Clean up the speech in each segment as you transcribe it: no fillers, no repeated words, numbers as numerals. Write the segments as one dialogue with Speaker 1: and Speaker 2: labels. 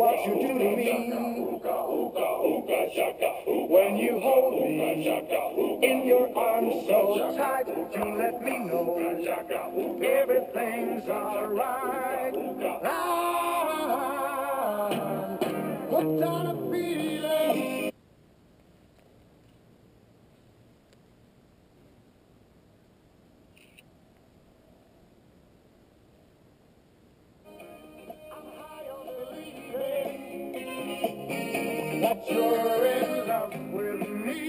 Speaker 1: what you do to me. When you hold me in your arms so tight, you let me know everything's alright. I'm hooked on a feeling. That you're in love with me.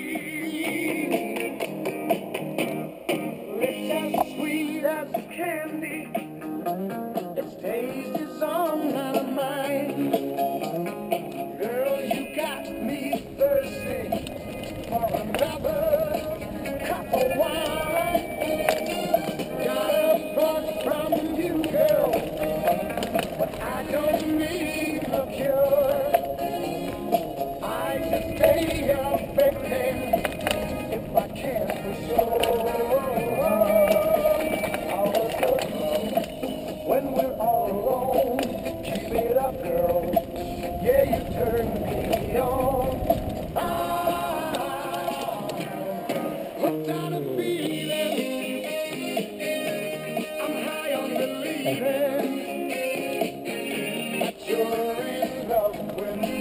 Speaker 1: It's as sweet as candy. Its taste is on my mind. Girl, you got me thirsty for another cup of wine. Got a buzz from you, girl, but I don't need a cure. Stay your victim if I can for sure. I'll look good when we're all alone. Keep it up, girl. Yeah, you turn me on. Hooked on a feeling. I'm high on believing that you're in love with me.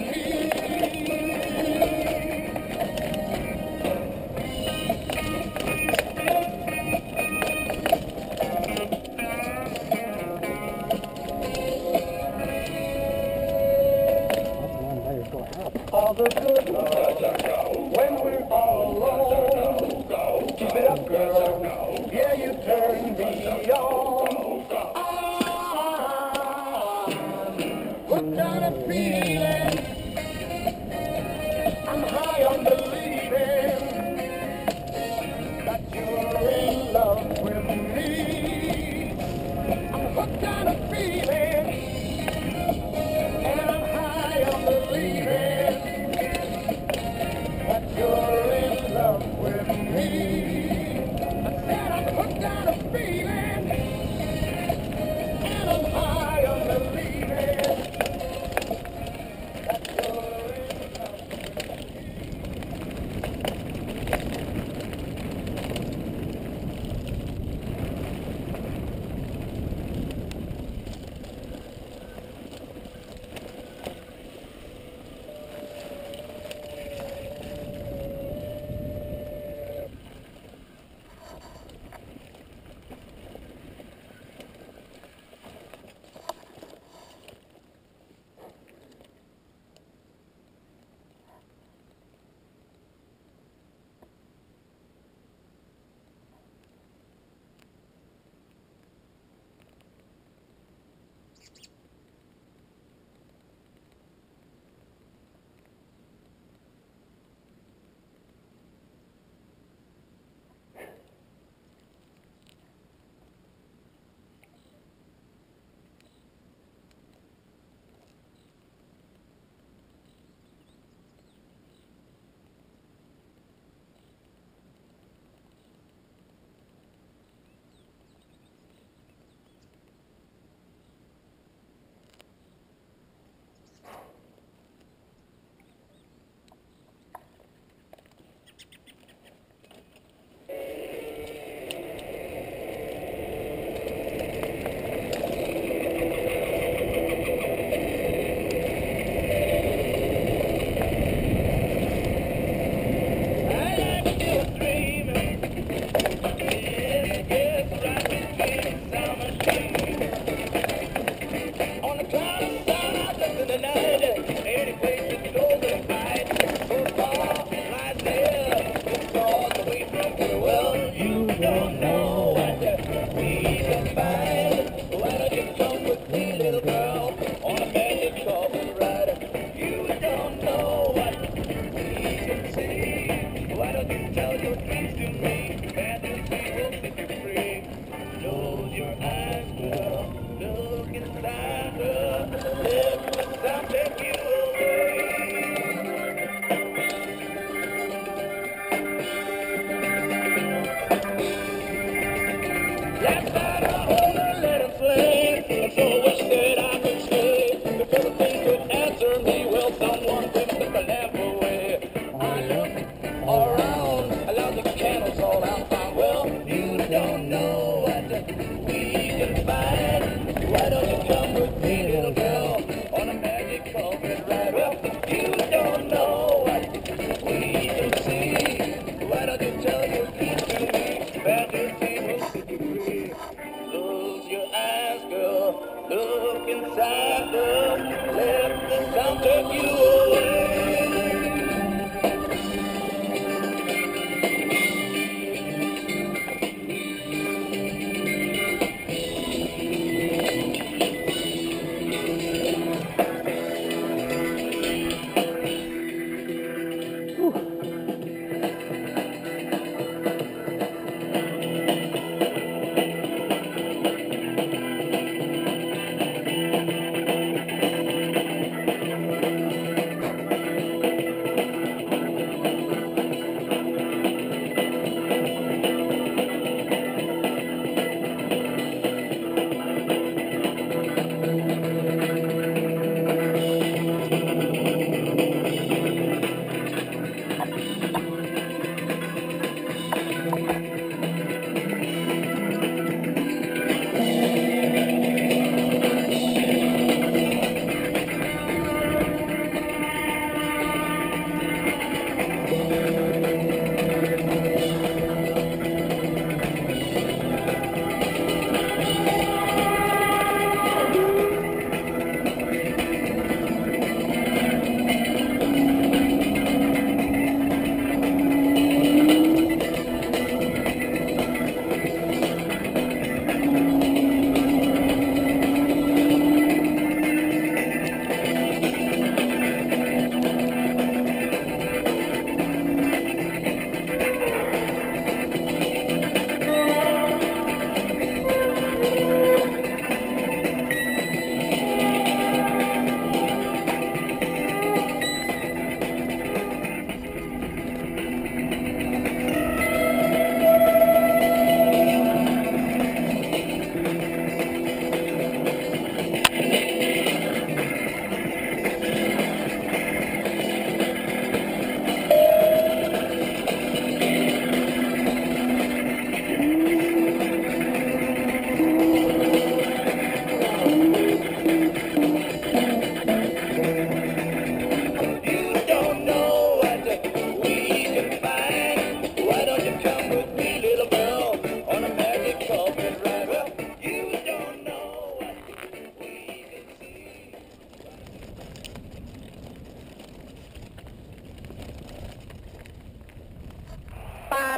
Speaker 1: All the good love when we're all alone. Keep it up, girl. Yeah, you turn me on. What kind of feeling? I'm high on believing that you're in love with me. I'm hooked on a feeling, and I'm high on believing that you're in love with me. I said I'm hooked on a feeling.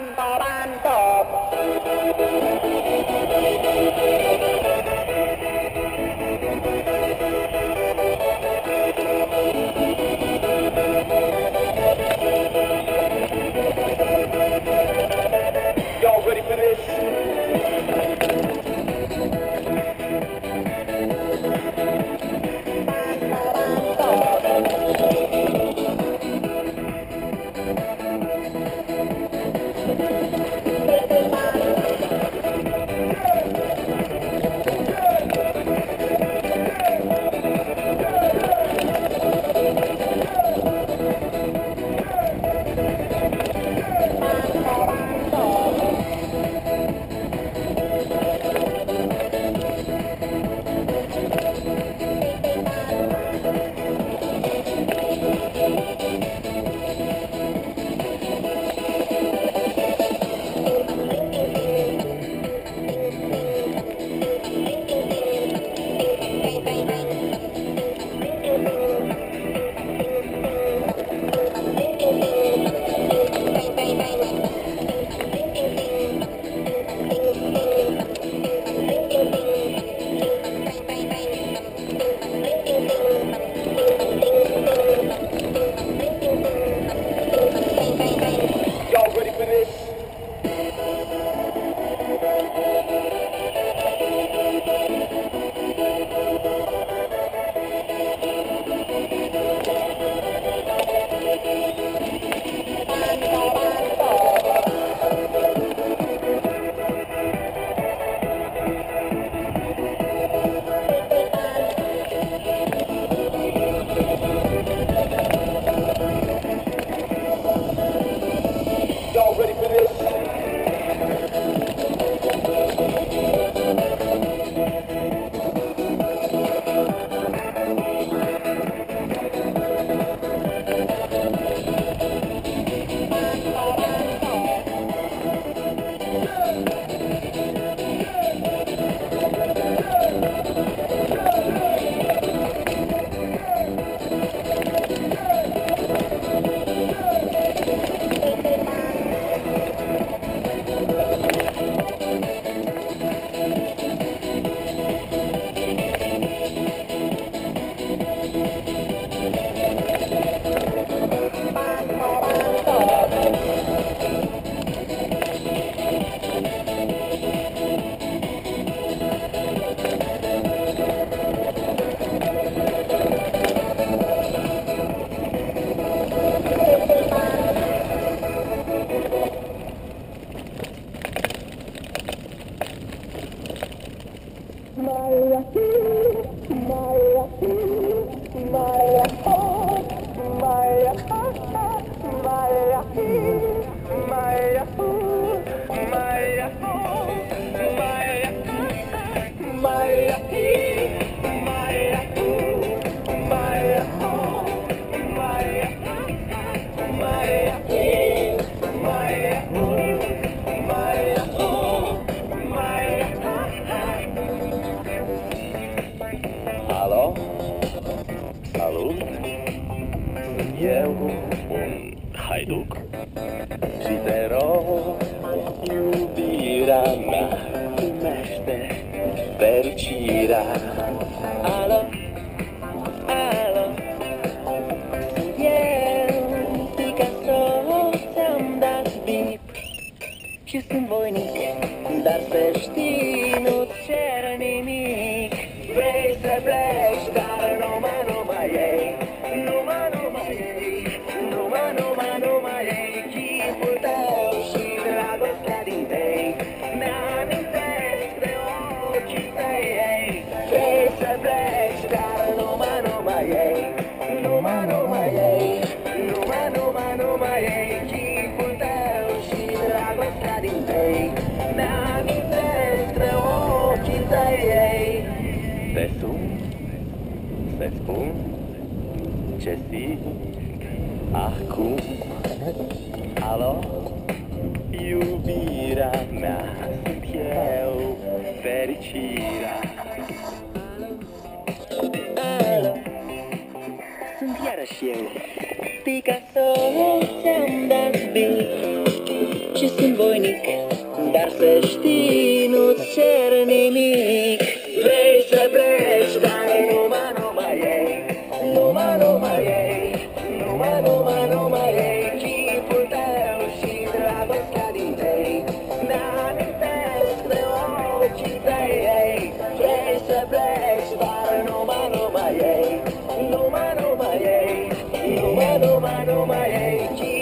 Speaker 1: Y'all ready for this? Y'all ready for this? Y'all ready for this? Halo? Salut? Sunt eu, un haiduc și te rog, iubirea mea, primește fericirea. Alo? Alo? Sunt eu, Picasso, ți-am dat bip și sunt voinic, dar să știi, nu cer nimic. Vrei să pleci, dar numai ei, numai ei, numai ei, chipul tău și dragostea din tei, mi-amintesc de ochii tăi, ei. Vrei să pleci, dar numai ei, numai ei, numai ei, chipul tău și dragostea din tei, mi-amintesc de ochii tăi, ei. Te sun, să spun ce simt acum. Alo? Iubirea mea, sunt eu, fericirea. Alo? Sunt iarăși eu, Picasso, ți-am dat bine
Speaker 2: și sunt voinic, dar să știi, nu-ți cer nimic. Vrei să pleci, dar numai ei, numai ei, numai ei, chipul tău și dragostea din tei. Mi-amintesc de ochii tăi, ei. Vrei să pleci, dar numai ei, numai ei, numai ei.